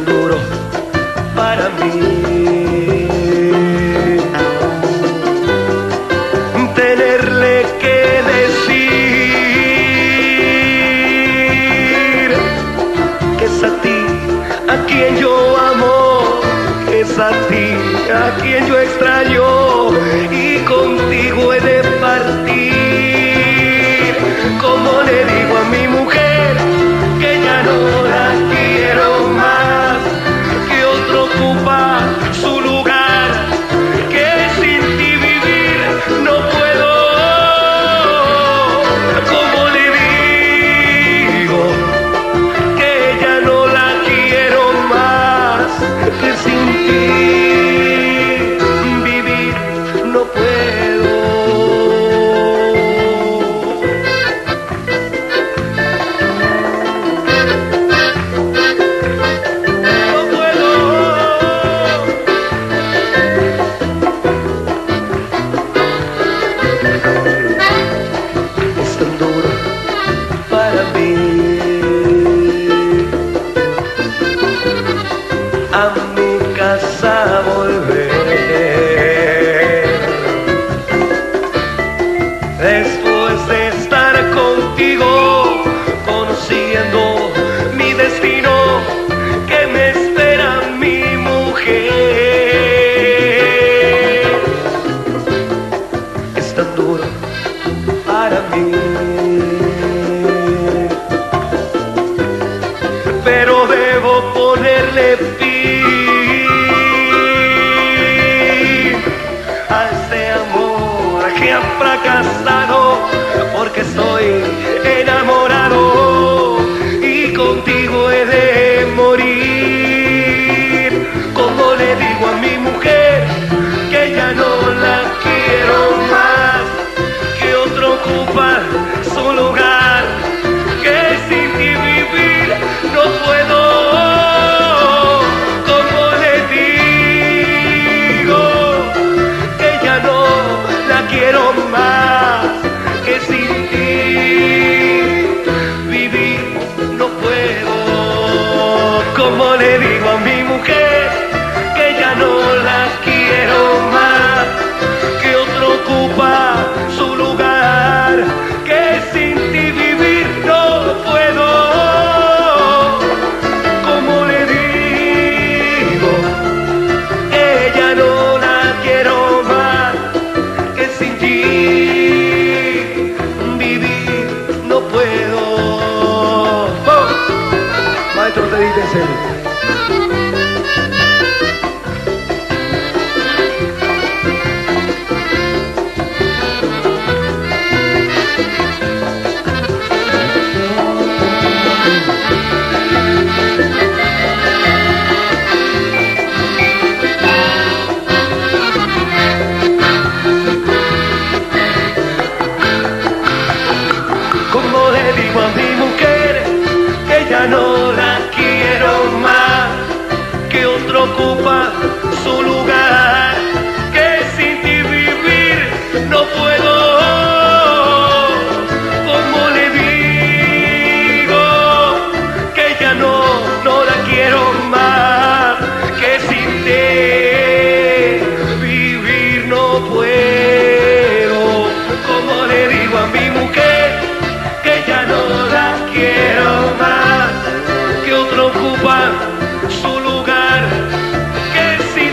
duro para mí tenerle que decir que es a ti a quien yo amo, que es a ti a quien yo extraño y contigo he de partir. Como le digo a mi mujer que ya no la quiero más, que otro ocupa su lugar, que sin ti vivir no puedo. Como le digo que ya no la quiero más, que sin ti vivir no puedo. Es tan duro para mí a mi casa volver después de estar contigo, conociendo mi destino, que me espera mi mujer. Es tan duro para mí, pero debo ponerle fin a este amor que ha fracasado, porque estoy enamorado y contigo he de morir. Como le digo a mi mujer que ya no la quiero más, que otro ocupa su lugar, que sin ti vivir no puedo. Como le digo que ya no la quiero más, que sin ti vivir no puedo. Como le digo a mi mujer que ya no la quiero más, que otro ocupa su lugar, que sin ti vivir no puedo. Como le digo que ya no la quiero más, que sin ti vivir no puedo. ¡Oh! Maestro, te dice. Como le digo a mi mujer que ya no la quiero más, que otro ocupa su lugar, que sin ti vivir no puedo. Como le digo que ya no la quiero más, que sin ti vivir no puedo. Como le digo a mi mujer que ya no la quiero más, que otro ocupa su lugar, que si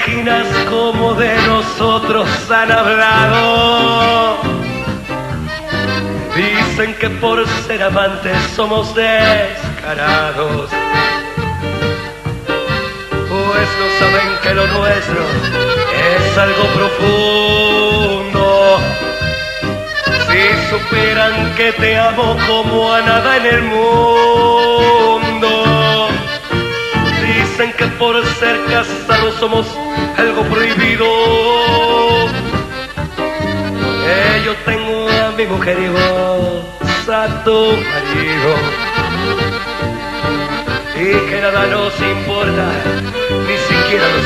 imaginas cómo de nosotros han hablado. Dicen que por ser amantes somos descarados, pues no saben que lo nuestro es algo profundo. Si supieran que te amo como a nada en el mundo. Dicen que por ser casados somos algo prohibido. Yo tengo a mi mujer y vos a tu marido, y que nada nos importa, ni siquiera los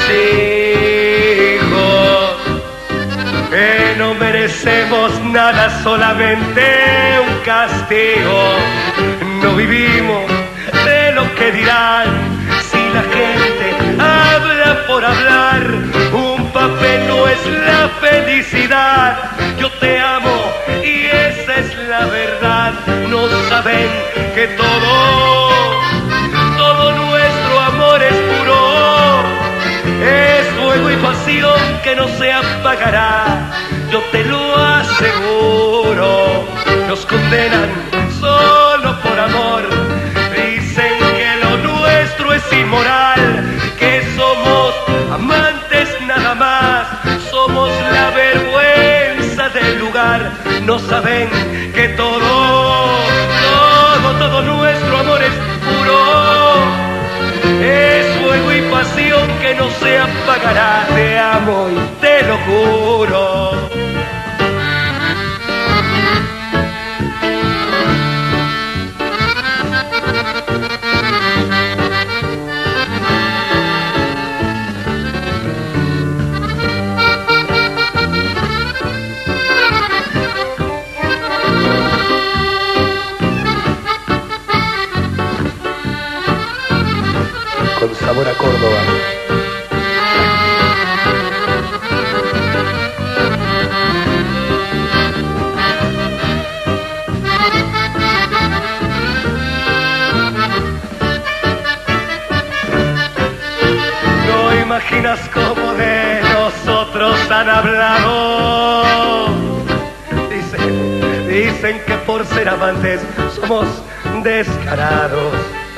hijos. Que no merecemos nada, solamente un castigo. No vivimos de lo que dirán. Si la gente habla por hablar, un papel no es la felicidad. Yo te amo y esa es la verdad. No saben que todo nuestro amor es puro. Es fuego y pasión que no se apagará. Yo te lo aseguro. Nos condenan solo por amor. Dicen que lo nuestro es inmoral, que somos amantes nada más. Somos la vergüenza del lugar. No saben que todo nuestro amor es puro. Es fuego y pasión que no se apagará. Te amo y te lo juro. Con sabor a Córdoba. No imaginas cómo de nosotros han hablado. Dicen que por ser amantes somos descarados,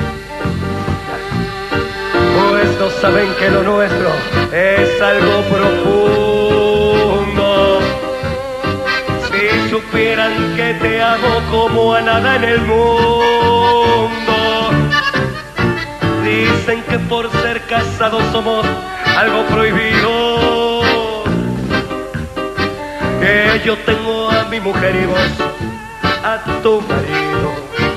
pues no saben que lo nuestro es algo profundo. Si supieran que te amo como a nada en el mundo. Dicen que por ser casados somos algo prohibido. Que yo tengo a mi mujer y vos a tu marido,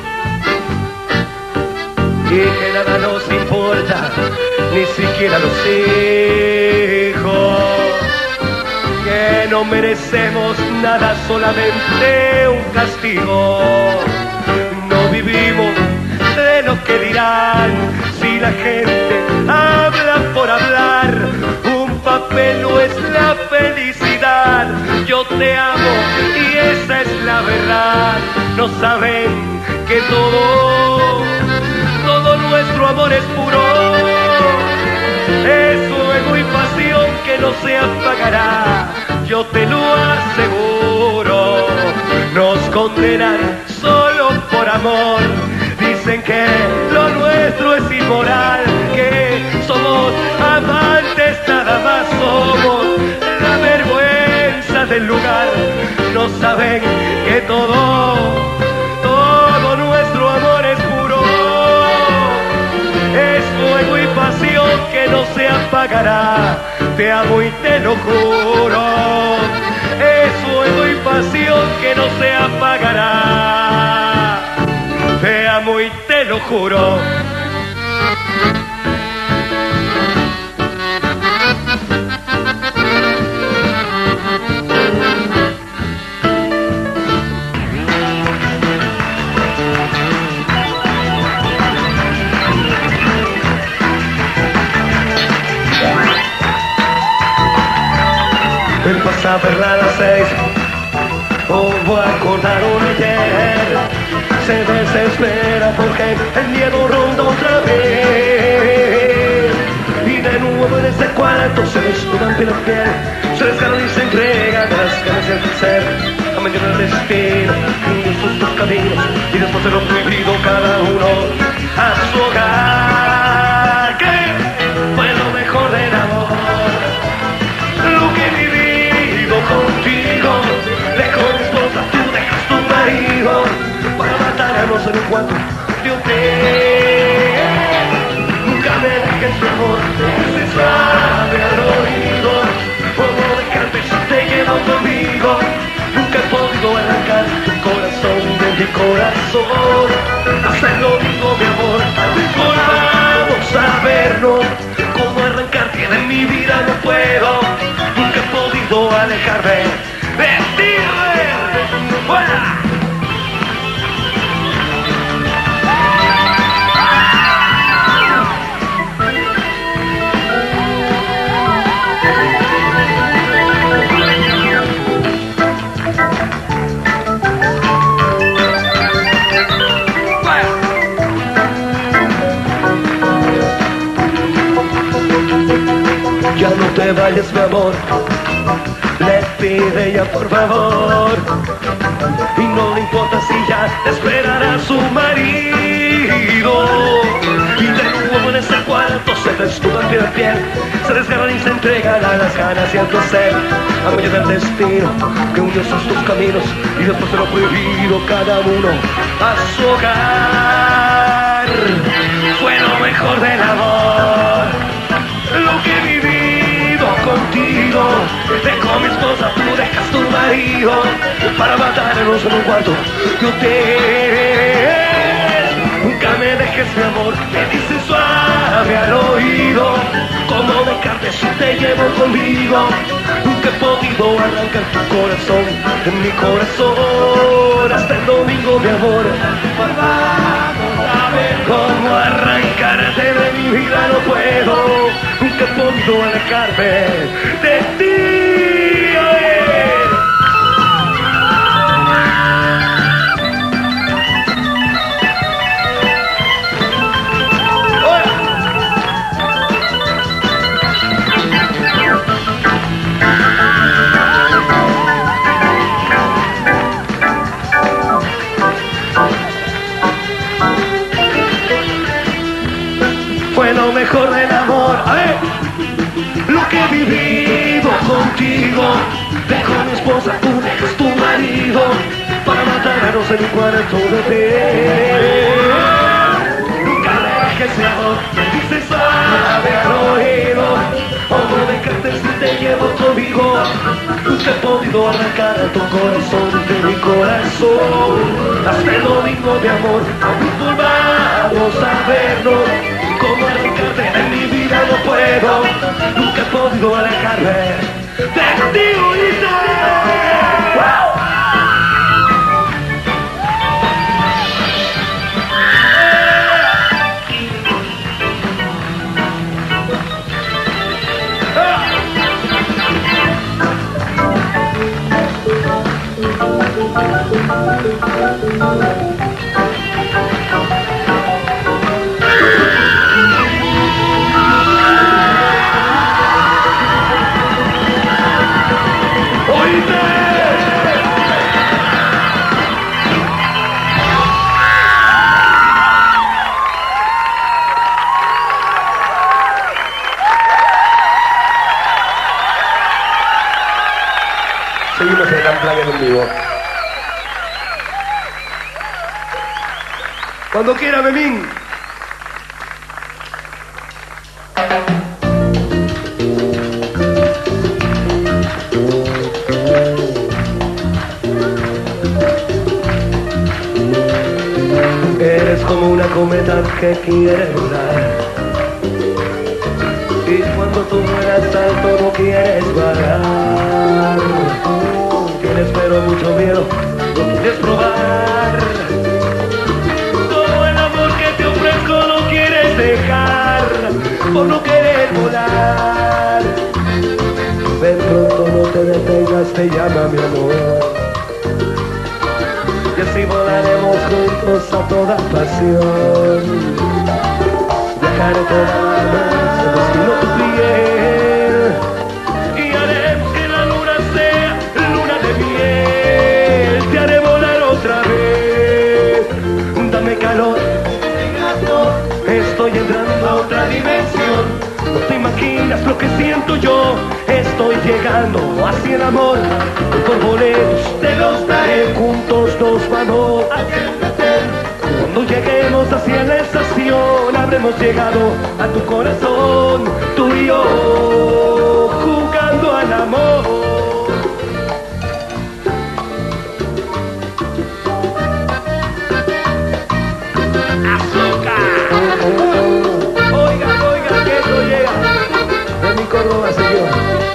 y que nada nos importa, ni siquiera los hijos. Que no merecemos nada, solamente un castigo. No vivimos de lo que dirán. Si la gente habla por hablar, un papel no es la felicidad. Yo te amo y esa es la verdad. No saben que todo nuestro amor es puro. Es fuego y pasión que no se apagará. Yo te lo aseguro. Nos condenan solo por amor. Dicen que lo nuestro es inmoral, que somos amantes nada más. Somos la vergüenza del lugar. No saben que todo nuestro amor es puro. Es fuego y pasión que no se apagará. Te amo y te lo juro. Es fuego y pasión que no se apagará. Te amo y te lo juro. Pasa a verla a las 6, vuelvo a acordar un ayer. Se desespera porque el miedo ronda otra vez, y de nuevo en ese cual cuanto se desnudan piel a piel, se desgarran y se entregan a las ganas de ser. Amén del destino, unidos sus caminos, y después de lo prohibido cada uno a su hogar. Que fue lo mejor del amor, lo que he vivido contigo. Dejo mi esposa, tú dejas tu marido, para matarnos en un cuarto de hotel. Nunca me dejes mi amor, ese suave al oído. Puedo dejarte si te quedo conmigo. Nunca he podido arrancar tu corazón de mi corazón. Hacerlo digo mi amor, volvamos a vernos. Cómo arrancarte de mi vida no puedo. Nunca he podido alejarme de ti. ¡Fuera! Ya no te vayas, mi amor, le pide ella por favor. Y no le importa si ya te esperará su marido. Y de nuevo en ese cuarto se desnudan piel a piel, se desgarran y se entregan a las ganas y al placer. A medio del destino que unió sus dos caminos, y después de lo prohibido cada uno a su hogar. Fue lo mejor del amor, lo que he vivido contigo. Dejo a mi esposa, tú dejas tu marido, para matarnos en un cuarto de hotel. Nunca me dejes, mi amor, me dices suave al oído. Cómo dejarte si te llevo conmigo. Nunca he podido arrancar tu corazón de mi corazón. Hasta el domingo, mi amor, vamos a ver cómo arrancarte de mi vida. No puedo, nunca he podido alejarme de ti. Fue lo mejor del amor, lo que he vivido contigo. Dejo a mi esposa, tú dejas tu marido, para matarnos en un cuarto de hotel. Nunca me dejes, mi amor, me dices suave al oído. Cómo dejarte si te llevo conmigo. Nunca he podido arrancar tu corazón de mi corazón. Hasta el domingo, mi amor, volvamos a vernos. Cómo arrancarte de mi vida no puedo. Nunca he podido alejarme de ti, unita. Seguimos en la playa en vivo. Cuando quiera, Memín. Eres como una cometa que quiere volar, y cuando tú vuelas alto no quieres parar. Tienes pero mucho miedo, no quieres probar. Todo el amor que te ofrezco no quieres dejar, por no querer volar. Ven pronto, no te detengas, te llama mi amor. Y así volaremos juntos a toda pasión. Viajaré toda la noche, destino tu piel. Estoy entrando a otra dimensión. No te imaginas lo que siento yo. Estoy llegando hacia el amor. Por boletos te los daré. Juntos nos vamos hacia el placer. Cuando lleguemos hacia la estación, habremos llegado a tu corazón. Tú y yo jugando al amor. Oiga, que esto llega de mi Córdoba, señor.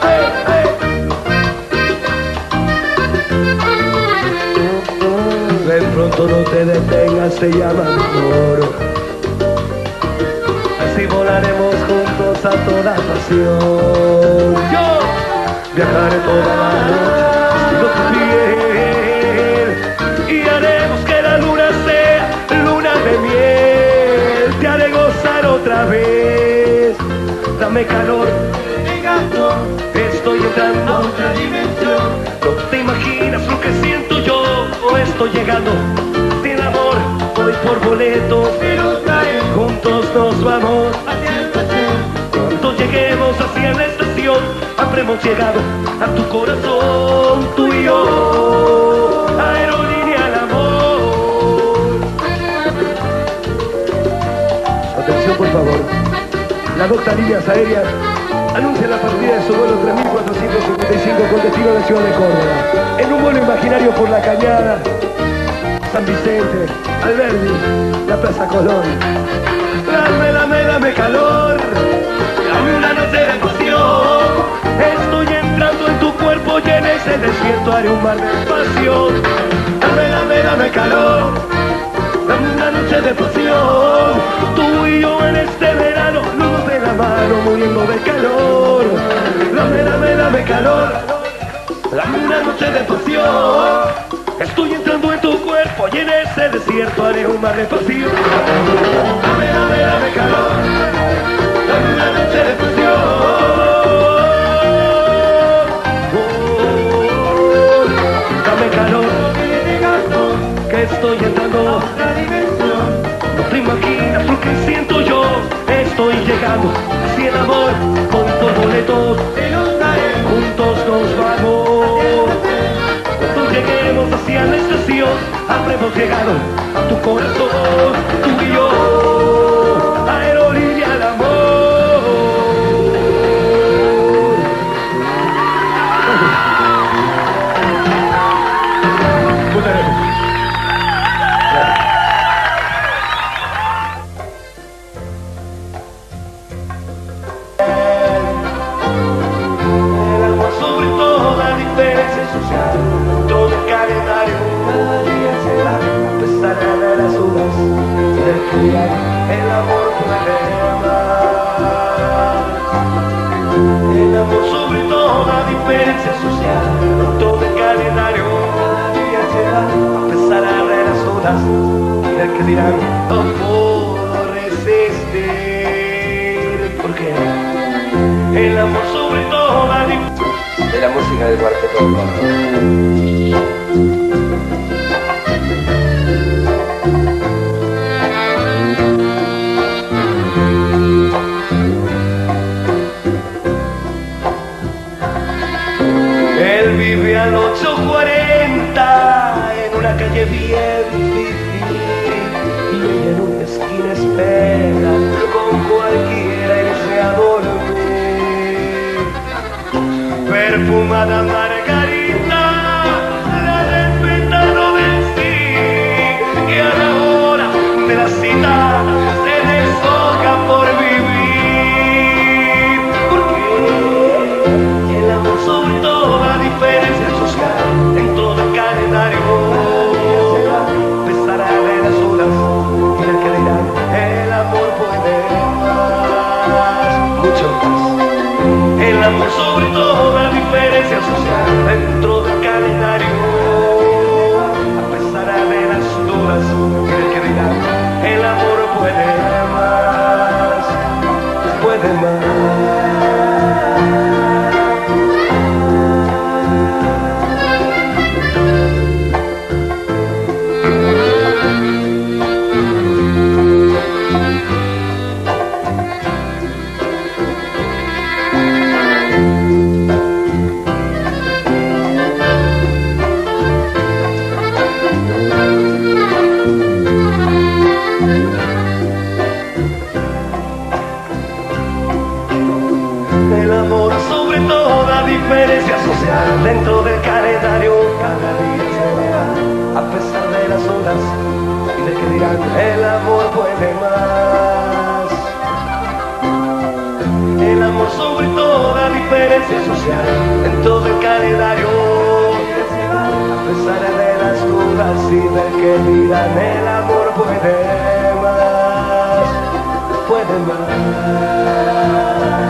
De pronto no te detengas, se llama amor. Así volaremos juntos a toda pasión. Yo viajaré toda la noche, tu piel, y haremos que la luna sea luna de miel. Te haré gozar otra vez. Dame calor, estoy entrando a otra dimensión. No te imaginas lo que siento yo. Estoy llegando sin amor, voy por boletos, juntos nos vamos hacia el placer. Cuando lleguemos hacia la estación, habremos llegado a tu corazón. Tú y yo, aerolínea al amor. Atención, por favor. La Docta Líneas Aéreas anuncia la partida de su vuelo 3455 con destino de Ciudad de Córdoba. En un vuelo imaginario por La Cañada, San Vicente, Alberdi, la Plaza Colón. Dame calor, dame una noche de pasión. Estoy entrando en tu cuerpo y en ese desierto haré un mar de pasión. Dame calor, dame una noche de pasión. Tú y yo en este verano, luego de la mano, muriendo de calor. Dame calor, dame una noche de pasión. Estoy entrando en tu cuerpo y en ese desierto haré un mar de pasión. Dame calor, dame una noche de pasión. Dame calor, que estoy entrando a otra dimensión. No te imaginas lo que siento yo. Estoy llegando hacia el amor. Voy por boletos, juntos nos vamos. Cuando lleguemos hacia la estación, habremos llegado a tu corazón. Tú y yo, aerolínea al amor. Muchas gracias. El amor sobre toda diferencia social, todo el calendario, cada día será, a pesar de las dudas, del que el amor puede amar. El amor sobre toda diferencia social, todo el calendario, cada día será, a pesar de las dudas, del que dirán, no puedo resistir, porque el amor sobre toda diferencia de la música del Cuarteto de Córdoba. Él vive al 840 en una calle bien difícil, y ella en una esquina espera con cualquiera irse a dormir. Perfumada margarita, la del pétalo del sí, que a la hora de la cita se deshoja por vivir. Porque el amor sobre toda diferencia social, dentro del calendario, pesará de las horas, y el que dirán, el amor puede más, mucho más. El amor sobre toda diferencia social, dentro del calendario, a pesar de las dudas, y el que dirán, el amor puede más, puede más. dentro del calendario. Cada día se va, a pesar de las horas y de que dirán, el amor puede más. El amor sobre toda diferencia social, en todo el calendario. A pesar de las dudas y del que dirán, el amor puede más, puede más.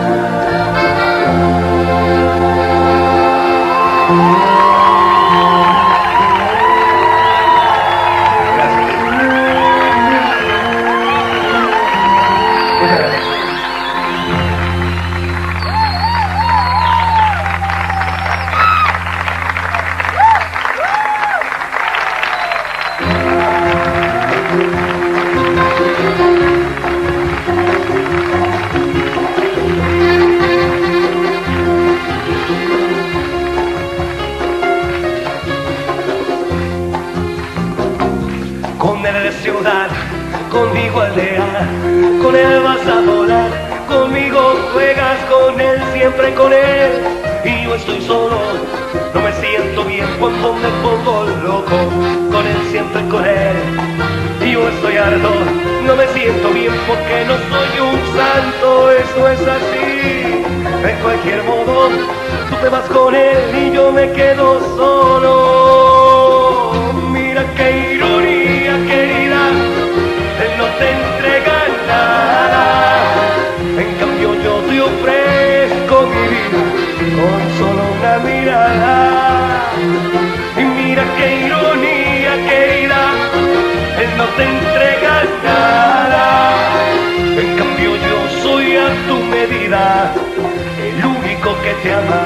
Con él eres ciudad, conmigo aldea, con él vas a volar, conmigo juegas, con él, siempre con él. Y yo estoy solo, no me siento bien cuando me pongo loco, con él, siempre con él. Y yo estoy harto, no me siento bien porque no soy un santo, eso es así. De cualquier modo, tú te vas con él y yo me quedo solo. Mira qué ironía, querida, él no te entrega nada, en cambio yo te ofrezco mi vida con solo una mirada. Y mira qué ironía, querida, él no te entrega nada, en cambio yo soy a tu medida, el único que te ama.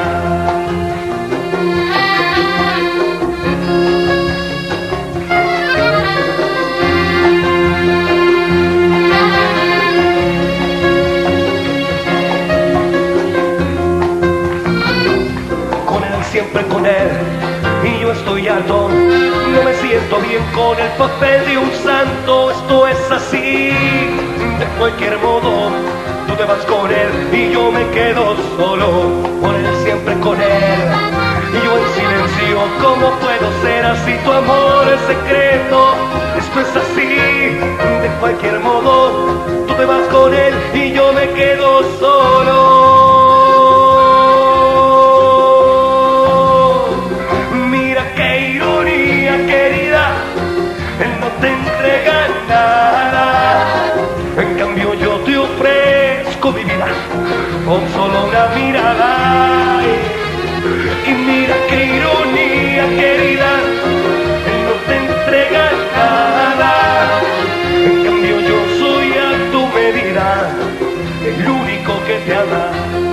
Siempre con él, y yo estoy harto, no me siento bien con el papel de un santo, esto es así. De cualquier modo, tú te vas con él y yo me quedo solo, con él, siempre con él. Y yo en silencio, ¿cómo puedo ser así? Tu amor es secreto, esto es así. De cualquier modo, tú te vas con él y yo me quedo solo. Te entrega nada, en cambio yo te ofrezco mi vida con solo una mirada. Y mira qué ironía, querida, él no te entrega nada, en cambio yo soy a tu medida, el único que te ama.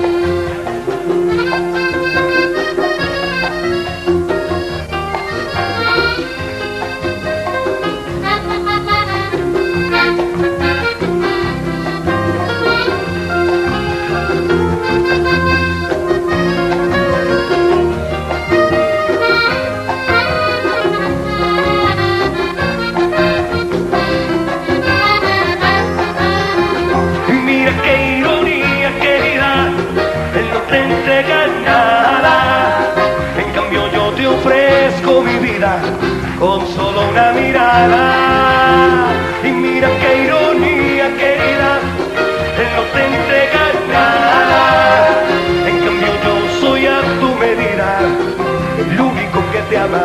Con solo una mirada. Y mira qué ironía, querida, él no te entrega nada, en cambio yo soy a tu medida, el único que te ama.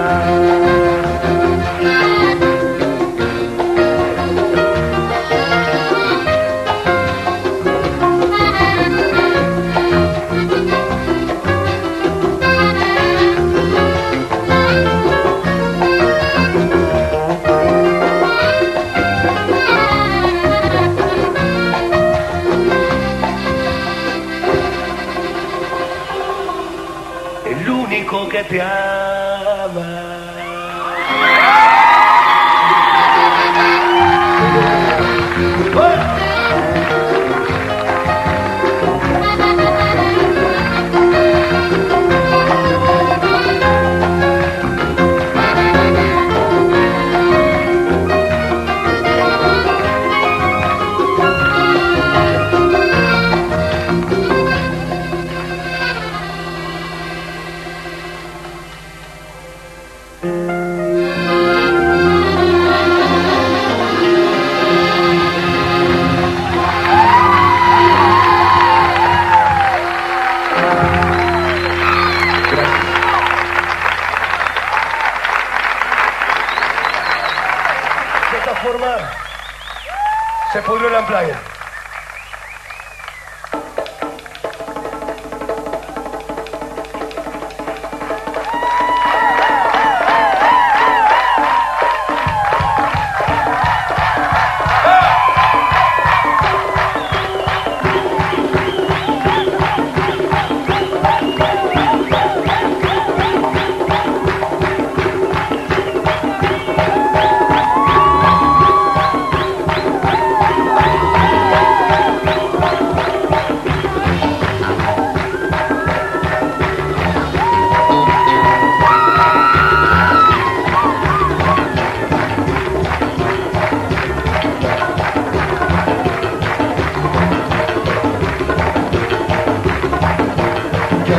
Que te ama.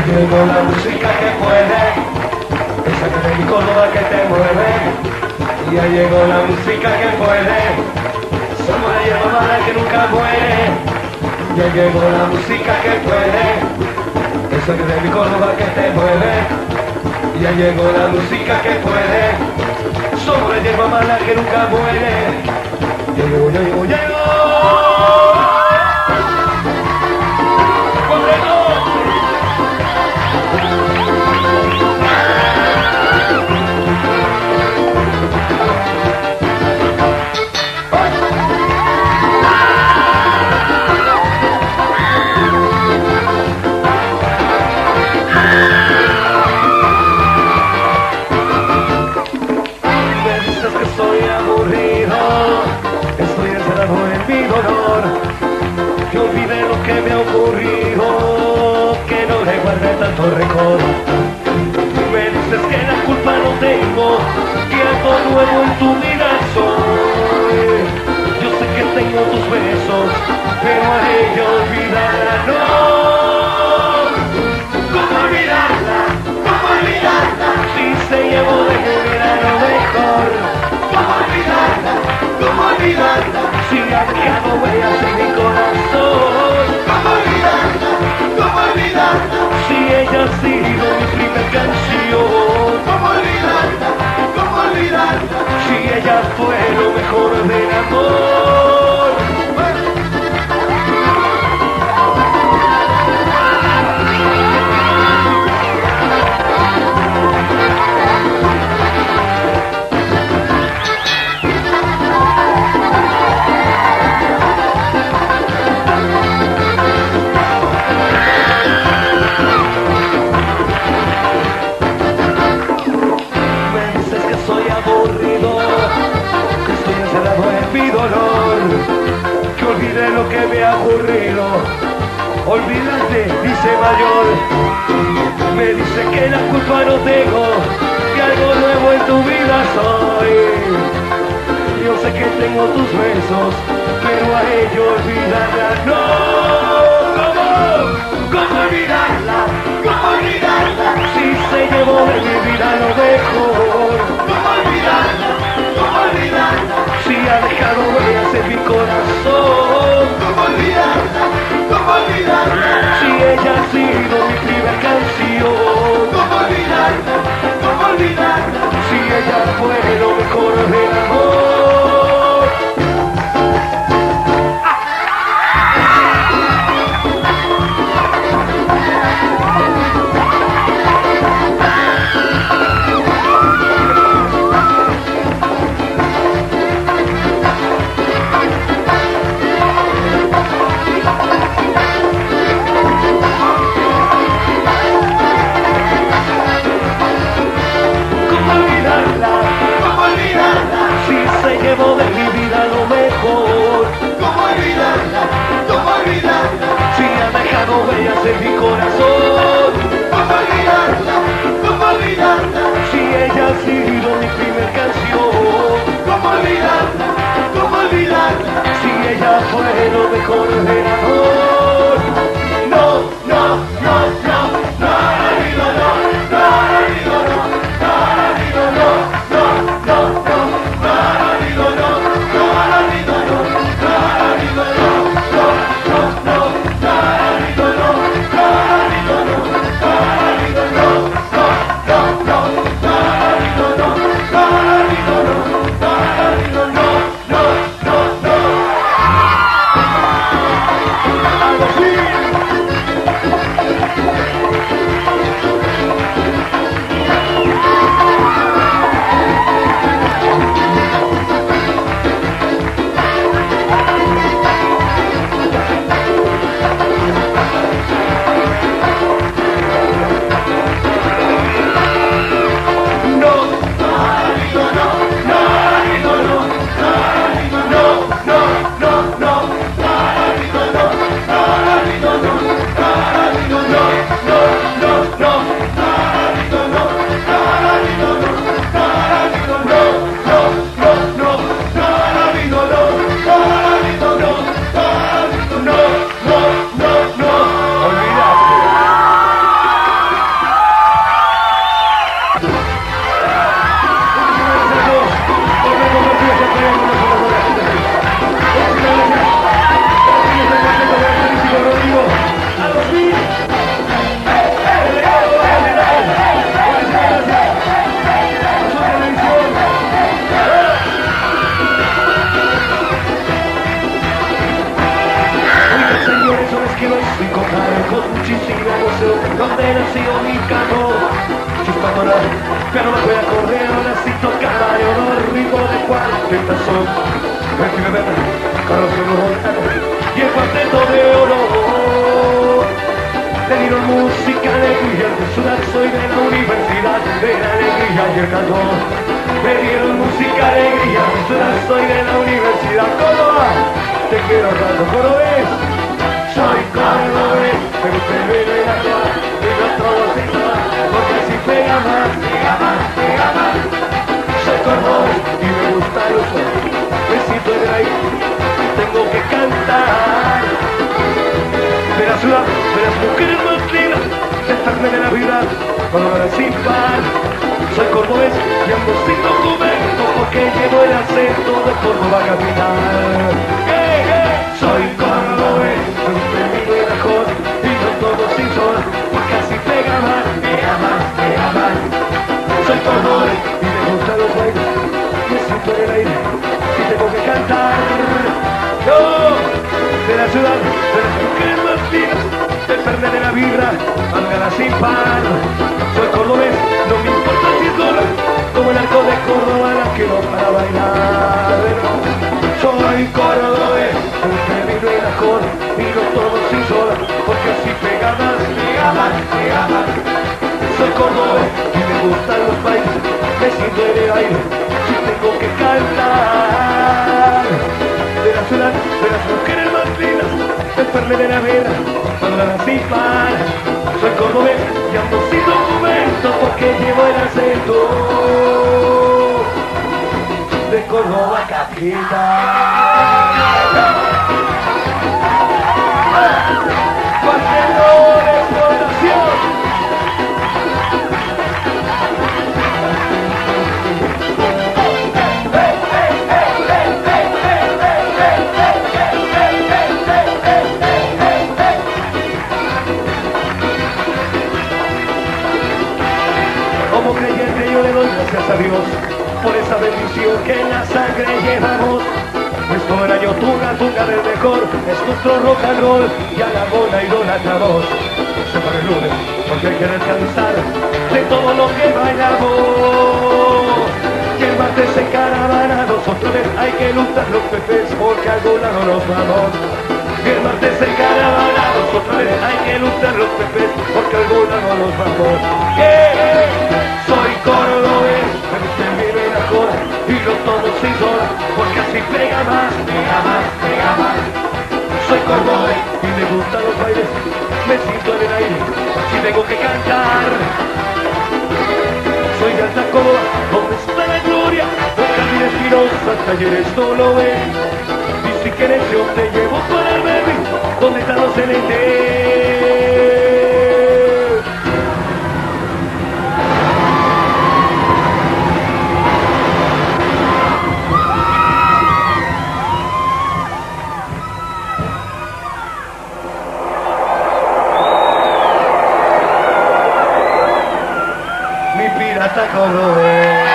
llegó la música que puede, esa que de mi Córdoba que te mueve. Ya llegó la música que puede, somos la hierba mala que nunca muere. Ya llegó la música que puede, esa que de mi Córdoba que te mueve. Ya llegó la música que puede, somos la hierba mala que nunca muere. Ya llegó, ya llegó, ya llegó. Que olvide lo que me ha ocurrido, que no le guarde tanto rencor. Me dices que la culpa no tengo, que algo nuevo en tu vida soy. Yo sé que tengo tus besos, pero a ella olvidarla no. ¿Cómo olvidarla? ¿Cómo olvidarla? Si se llevó de mi vida lo mejor. ¿Cómo olvidarla? ¿Cómo olvidarla? Si ha dejado huellas en mi corazón. ¿Cómo olvidarla? ¿Cómo olvidarla? Si ella ha sido mi primer canción. ¿Cómo olvidarla? ¿Cómo olvidarla? Si ella fue lo mejor del amor. Que olvide lo que me ha ocurrido. Olvídate, dice mayor. Me dice que la culpa no tengo, que algo nuevo en tu vida soy. Yo sé que tengo tus besos, pero a ello olvidarla no. ¿Cómo olvidarla? ¿Cómo olvidarla? Si se llevó de mi vida lo mejor. ¿Cómo olvidarla? ¿Cómo olvidarla? Si ha dejado huellas en mi corazón. ¿Cómo olvidarla? ¿Cómo olvidarla? Si ella ha sido mi primera canción. ¿Cómo olvidarla? ¿Cómo olvidarla? Si ella fue lo mejor del amor. De mi vida lo mejor. ¿Cómo olvidarla? ¿Cómo olvidarla? Si ha dejado huellas en mi corazón. ¿Cómo olvidarla? ¿Cómo olvidarla? Si ella ha sido mi primer canción. ¿Cómo olvidarla? ¿Cómo olvidarla? Si ella fue lo mejor del amor. No, no, no, no, no, no, no, no, no, no, no, no, no, no. No, no, no, no. nació mi canto. Chispándola, pero bajo el acordeón, así tocaba Leonor, ritmo de cuarenta son. Vente, vete, Carlos Leonor, y el cuarteto de oro. Le dieron música, alegría, de ciudad soy de la universidad de la alegría y el cantor. Me dieron música, alegría, de ciudad soy de la universidad. Córdoba, te quiero tanto, cordobés. Soy cordobés, me gusta el vino y la joda, y no todo sin soda, porque así pega más, pega más, pega más. Soy cordobés y me gusta el uso, me siento en el aire, tengo que cantar. De la ciudad, de las mujeres más lindas, del Fernet de la vida, cuando no era sin par. Soy cordobés y ando sin documento, porque llevo el acento de Córdoba capital. Soy cordobés, me gusta el vino y la joda, y no todo sin soda, porque así pega más, pega más, pega más. Soy cordobés y me gustan los bailes, me siento en el aire, y tengo que cantar. Yo, de la ciudad, de las mujeres más finas, del Fernet de la birra, mangana sin par. Soy cordobés, no me importa si es dólar, como el arco de Córdoba, la que no para bailar. Soy cordobés, entre el vino y la cola, y no todo sin soda, porque así pega más, pega más, pega más. Soy cordobés y me gustan los bailes, me siento en el aire, si tengo que cantar. De la ciudad, de las mujeres más lindas, del Fernet de la vera, mangana sin par. Soy cordobés y ando sin documento, porque llevo el acento de Córdoba capital. Cuarteto de explotación. Como creyente yo le doy gracias a Dios por esa bendición que en la sangre llevamos. Nuestro año tunga, tunga del mejor, es nuestro rock and roll, y a la bola idolatramos. Se para el lunes, porque hay que descansar de todo lo que bailamos. Y el martes en caravana, nosotros hay que luchar los pepes, porque a algún lado nos vamos. Y el martes en caravana, nosotros hay que luchar los pepes, porque a algún lado nos vamos. Soy cordobés, me gusta el vino y la joda, y no todo sin soda, porque así pega más, pega más, pega más. Soy cordobés y me gustan los bailes, me siento en el aire, si tengo que cantar. Soy de Alta Córdoba, donde está la gloria, don Camil Espinosa, talleres no lo ven. Y si quieres yo te llevo para el baby, donde están los LT. Pirata cordobés.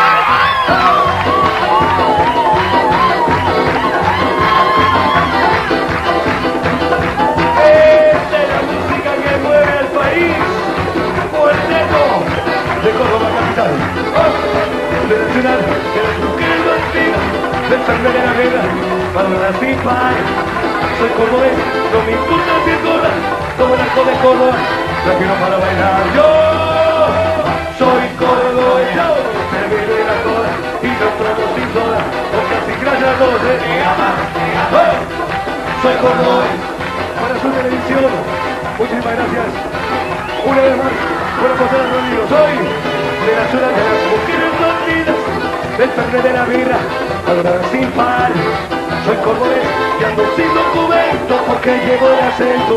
Esta es la música que mueve al país. Cuarteto de Córdoba capital, de la ciudad de las mujeres latinas, del Fernet de la guerra, para sin par. Soy cordobés, no me importa si es gorda, como el arco de Córdoba, la que no para bailar. Yo soy cordobés, me vino y la cola, y no trago sin soda, porque así gracias a todos, soy cordobés, para su televisión, muchísimas gracias. Una vez más, buenas pasadas, amigos. Soy de la ciudad de las mujeres latinas, del Fernet de la birra, valorada sin par. Soy cordobés y ando sin documento, porque llevo el acento.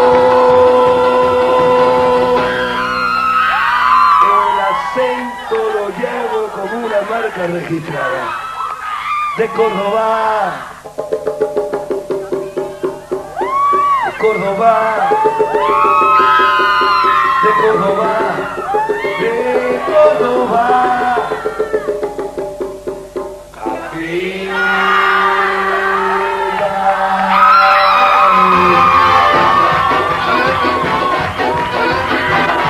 Lo llevo como una marca registrada de Córdoba, de Córdoba, de Córdoba, de Córdoba, capital.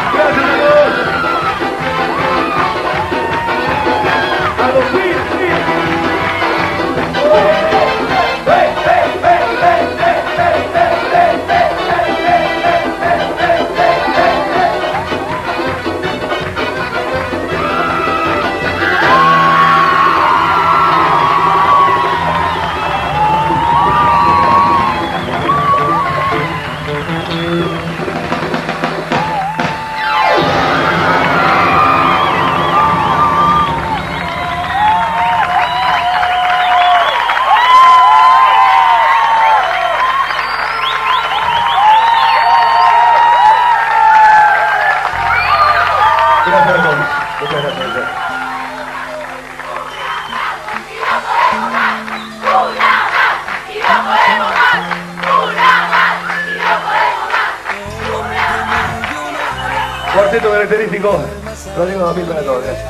cuarteto característico. Rodrigo 2000 para todos. Gracias.